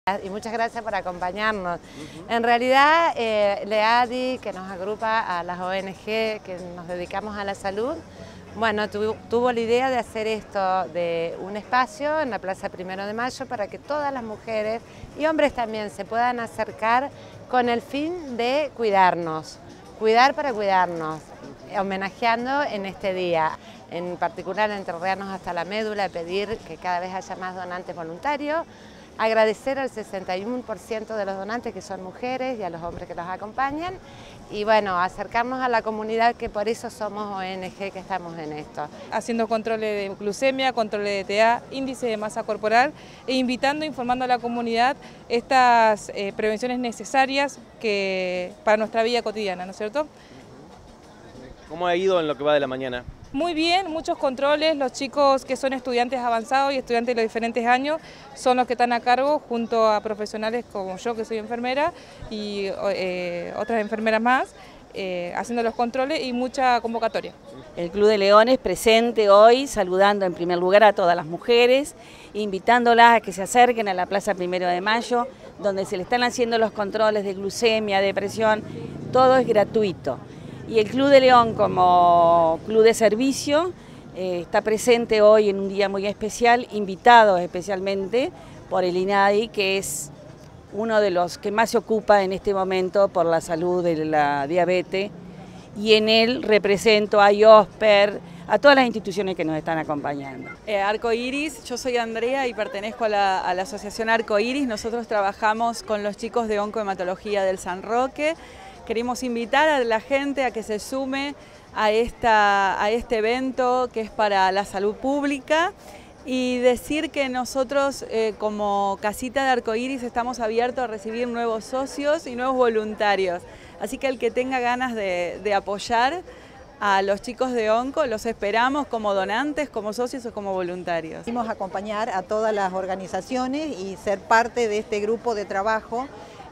Y muchas gracias por acompañarnos. En realidad, LEADI, que nos agrupa a las ONG que nos dedicamos a la salud, bueno, tuvo la idea de hacer esto, de un espacio en la Plaza 1 de Mayo para que todas las mujeres y hombres también se puedan acercar con el fin de cuidarnos, cuidar para cuidarnos, homenajeando en este día. En particular, entrerriarnos hasta la médula, pedir que cada vez haya más donantes voluntarios, agradecer al 61% de los donantes que son mujeres y a los hombres que los acompañan y bueno, acercarnos a la comunidad, que por eso somos ONG que estamos en esto. Haciendo controles de glucemia, controles de TDA, índice de masa corporal e invitando, informando a la comunidad estas prevenciones necesarias para nuestra vida cotidiana, ¿no es cierto? ¿Cómo ha ido en lo que va de la mañana? Muy bien, muchos controles. Los chicos que son estudiantes avanzados y estudiantes de los diferentes años son los que están a cargo, junto a profesionales como yo, que soy enfermera, y otras enfermeras más, haciendo los controles y mucha convocatoria. El Club de Leones presente hoy, saludando en primer lugar a todas las mujeres, invitándolas a que se acerquen a la Plaza 1 de Mayo, donde se le están haciendo los controles de glucemia, de presión, todo es gratuito. Y el Club de León, como club de servicio, está presente hoy en un día muy especial, invitado especialmente por el INADI, que es uno de los que más se ocupa en este momento por la salud de la diabetes, y en él represento a IOSPER, a todas las instituciones que nos están acompañando. Arco Iris, yo soy Andrea y pertenezco a la asociación Arco Iris. Nosotros trabajamos con los chicos de oncohematología del San Roque. Queremos invitar a la gente a que se sume a este evento que es para la salud pública y decir que nosotros como Casita de Arco Iris estamos abiertos a recibir nuevos socios y nuevos voluntarios. Así que el que tenga ganas de apoyar a los chicos de Onco, los esperamos como donantes, como socios o como voluntarios. Queremos acompañar a todas las organizaciones y ser parte de este grupo de trabajo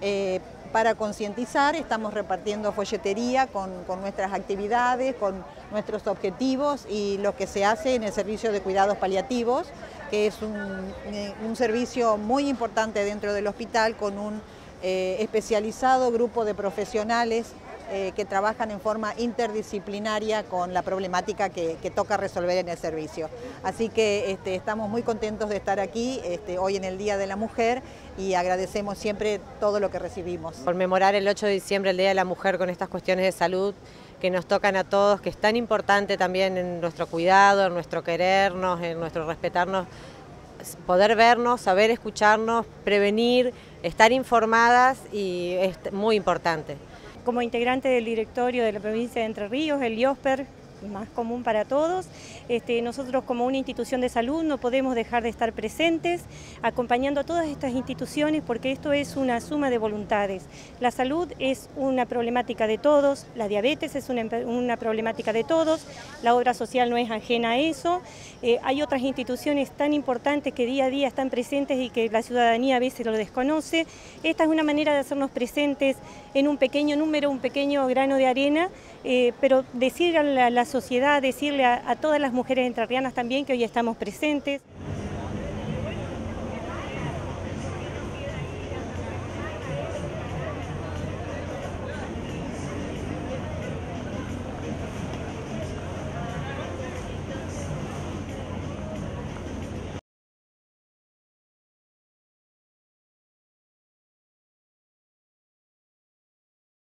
para concientizar. Estamos repartiendo folletería con nuestras actividades, con nuestros objetivos y lo que se hace en el servicio de cuidados paliativos, que es un servicio muy importante dentro del hospital, con un especializado grupo de profesionales que trabajan en forma interdisciplinaria con la problemática que toca resolver en el servicio. Así que estamos muy contentos de estar aquí hoy en el Día de la Mujer y agradecemos siempre todo lo que recibimos. Conmemorar el 8 de diciembre, el Día de la Mujer, con estas cuestiones de salud que nos tocan a todos, que es tan importante también en nuestro cuidado, en nuestro querernos, en nuestro respetarnos, poder vernos, saber escucharnos, prevenir, estar informadas, y es muy importante. Como integrante del directorio de la provincia de Entre Ríos, el IOSPER, más común para todos, nosotros como una institución de salud no podemos dejar de estar presentes, acompañando a todas estas instituciones, porque esto es una suma de voluntades. La salud es una problemática de todos, la diabetes es una problemática de todos, la obra social no es ajena a eso. Hay otras instituciones tan importantes que día a día están presentes y que la ciudadanía a veces lo desconoce. Esta es una manera de hacernos presentes en un pequeño número, un pequeño grano de arena, pero decir a la sociedad, decirle a todas las mujeres entrerrianas también que hoy estamos presentes.